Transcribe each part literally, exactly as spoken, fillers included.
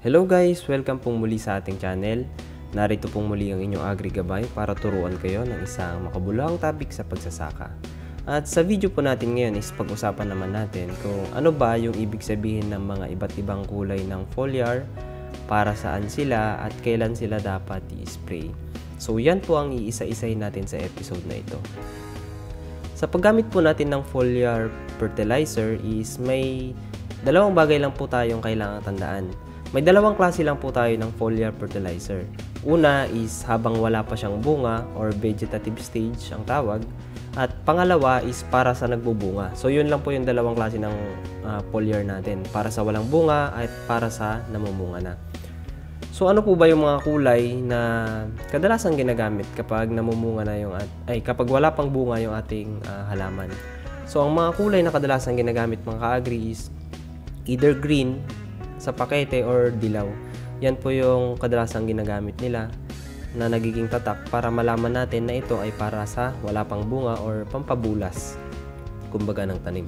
Hello guys! Welcome pong muli sa ating channel. Narito pong muli ang inyong AgriGabay para turuan kayo ng isang makabuluhang topic sa pagsasaka. At sa video po natin ngayon is pag-usapan naman natin kung ano ba yung ibig sabihin ng mga iba't ibang kulay ng foliar, para saan sila at kailan sila dapat i-spray. So yan po ang iisa-isay natin sa episode na ito. Sa paggamit po natin ng foliar fertilizer is may dalawang bagay lang po tayong kailangang tandaan. May dalawang klase lang po tayo ng foliar fertilizer. Una is habang wala pa siyang bunga or vegetative stage ang tawag. At pangalawa is para sa nagbubunga. So yun lang po yung dalawang klase ng uh, foliar natin. Para sa walang bunga at para sa namumunga na. So ano po ba yung mga kulay na kadalasan ginagamit kapag namumunga na yung at ay kapag wala pang bunga yung ating uh, halaman? So ang mga kulay na kadalasan ginagamit mga ka-agri is either green sa pakete or dilaw. Yan po yung kadalasang ginagamit nila na nagiging tatak para malaman natin na ito ay para sa wala pang bunga or pampabulas kumbaga ng tanim.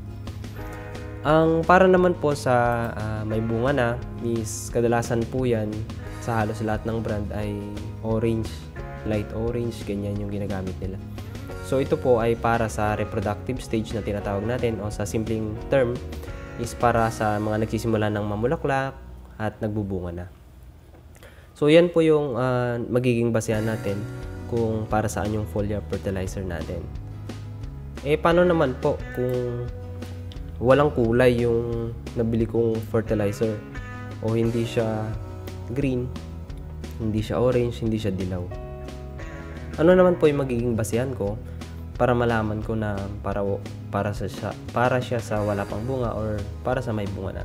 Ang para naman po sa uh, may bunga na is kadalasan po yan sa halos lahat ng brand ay orange, light orange, ganyan yung ginagamit nila. So ito po ay para sa reproductive stage na tinatawag natin o sa simpleng term is para sa mga nagsisimula ng mamulaklak at nagbubunga na. So yan po yung uh, magiging basehan natin kung para saan yung foliar fertilizer natin. Eh paano naman po kung walang kulay yung nabili kong fertilizer o hindi siya green, hindi siya orange, hindi siya dilaw? Ano naman po yung magiging basehan ko para malaman ko na para para sa para siya sa wala pang bunga or para sa may bunga na?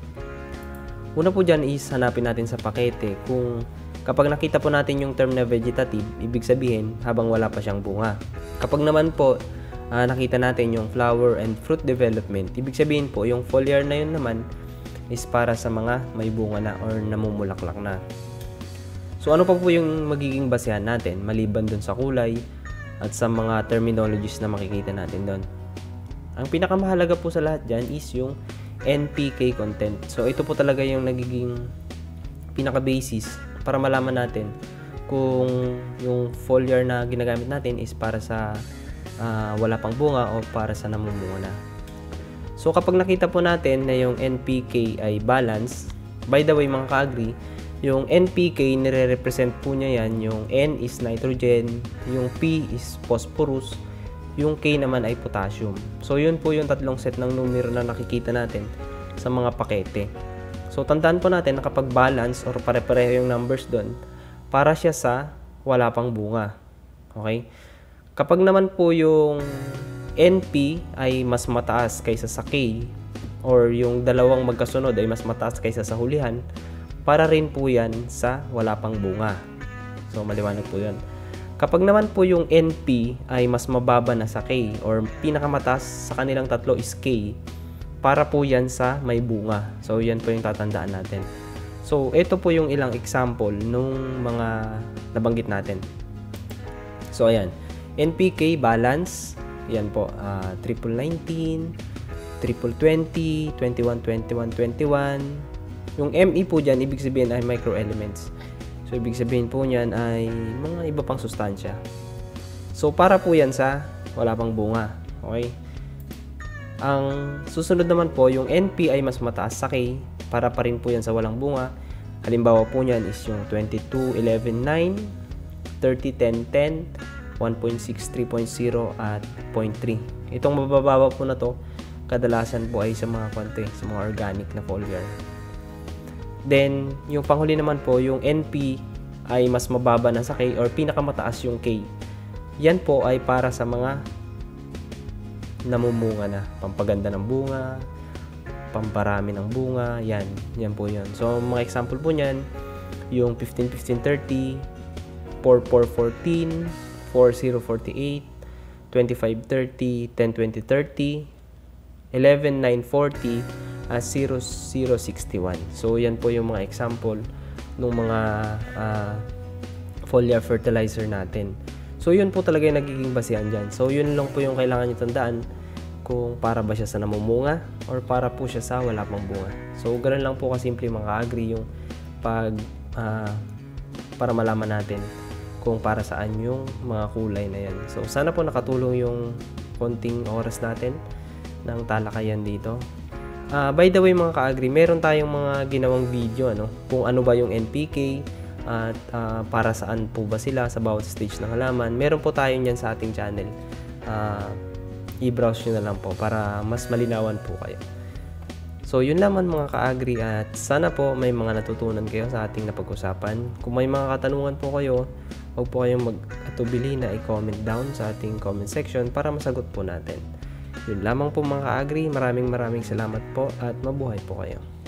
Una po diyan is hanapin natin sa pakete kung kapag nakita po natin yung term na vegetative, ibig sabihin habang wala pa siyang bunga. Kapag naman po uh, nakita natin yung flower and fruit development, ibig sabihin po yung foliar na yun naman is para sa mga may bunga na or namumulaklak na. So ano pa po yung magiging basehan natin maliban dun sa kulay at sa mga terminologies na makikita natin doon? Ang pinakamahalaga po sa lahat dyan is yung N P K content. So ito po talaga yung nagiging pinaka-basis para malaman natin kung yung foliar na ginagamit natin is para sa uh, wala pang bunga o para sa namumunga na. So kapag nakita po natin na yung N P K ay balance, by the way mga ka-agri, yung N P K nire-represent po niya yan, yung N is nitrogen, yung P is phosphorus, yung K naman ay potassium. So yun po yung tatlong set ng numero na nakikita natin sa mga pakete. So tandaan po natin na kapag balance or pare-pareho yung numbers doon, para siya sa wala pang bunga. Okay? Kapag naman po yung N P ay mas mataas kaysa sa K or yung dalawang magkasunod ay mas mataas kaysa sa hulihan, para rin po yan sa wala pang bunga. So maliwanag po yan. Kapag naman po yung N P ay mas mababa na sa K or pinakamataas sa kanilang tatlo is K, para po yan sa may bunga. So yan po yung tatandaan natin. So ito po yung ilang example nung mga nabanggit natin. So ayan, N P K balance, yan po, uh, triple nineteen, triple twenty, twenty-one twenty-one twenty-one. Yung M E po dyan, ibig sabihin ay microelements. So, ibig sabihin po niyan ay mga iba pang sustansya. So, para po yan sa wala pang bunga. Okay? Ang susunod naman po, yung N P ay mas mataas sa K, para pa rin po yan sa walang bunga. Halimbawa po niyan is yung twenty-two eleven nine, thirty ten ten, one point six three point zero at zero point three. Itong mabababa po na to, kadalasan po ay sa mga konti, sa mga organic na foliar. Then, yung panghuli naman po, yung N P ay mas mababa na sa K or pinakamataas yung K. Yan po ay para sa mga namumunga na. Pampaganda ng bunga, pamparami ng bunga, yan. Yan po yun. So, mga example po niyan, yung fifteen fifteen thirty, four four fourteen, four zero forty-eight, twenty-five thirty, ten twenty thirty, eleven nine forty, as zero zero sixty-one. So yan po yung mga example ng mga uh, foliar fertilizer natin. So yun po talaga yung nagiging basehan dyan. So yun lang po yung kailangan nyo tandaan kung para ba siya sa namumunga or para po siya sa wala pang bunga. So, ganoon lang po kasimple mga ka-agri yung pag uh, para malaman natin kung para saan yung mga kulay na yan. So, sana po nakatulong yung konting oras natin ng talakayan dito. Uh, by the way mga ka-agri, meron tayong mga ginawang video ano, kung ano ba yung N P K at uh, para saan po ba sila sa bawat stage ng halaman. Meron po tayo niyan sa ating channel. Uh, i-browse nyo na lang po para mas malinawan po kayo. So, yun naman mga ka-agri at sana po may mga natutunan kayo sa ating napag-usapan. Kung may mga katanungan po kayo, huwag po kayong mag-atubili na i-comment down sa ating comment section para masagot po natin. Yun lamang po mga ka-agri. Maraming maraming salamat po at mabuhay po kayo.